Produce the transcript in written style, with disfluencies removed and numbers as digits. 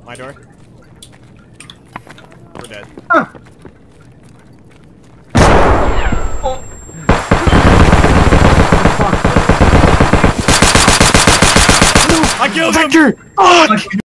My door. We're dead. Oh. I killed him! Vector! Fuck!